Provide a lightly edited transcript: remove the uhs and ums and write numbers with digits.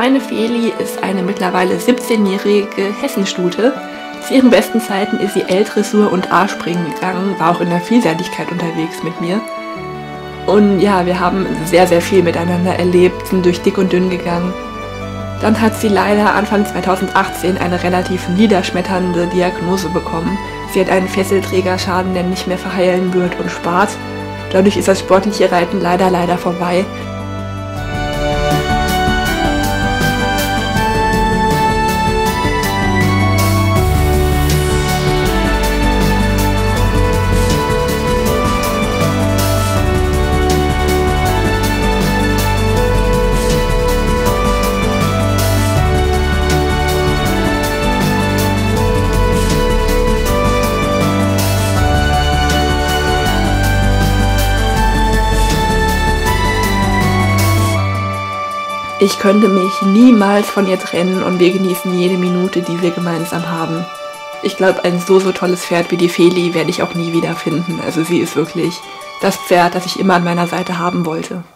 Meine Feli ist eine mittlerweile 17-jährige Hessenstute. Zu ihren besten Zeiten ist sie L-Dressur und A-Springen gegangen, war auch in der Vielseitigkeit unterwegs mit mir. Und ja, wir haben sehr, sehr viel miteinander erlebt, sind durch dick und dünn gegangen. Dann hat sie leider Anfang 2018 eine relativ niederschmetternde Diagnose bekommen. Sie hat einen Fesselträgerschaden, der nicht mehr verheilen wird und spart. Dadurch ist das sportliche Reiten leider vorbei. Ich könnte mich niemals von ihr trennen und wir genießen jede Minute, die wir gemeinsam haben. Ich glaube, ein so tolles Pferd wie die Feli werde ich auch nie wieder finden. Also sie ist wirklich das Pferd, das ich immer an meiner Seite haben wollte.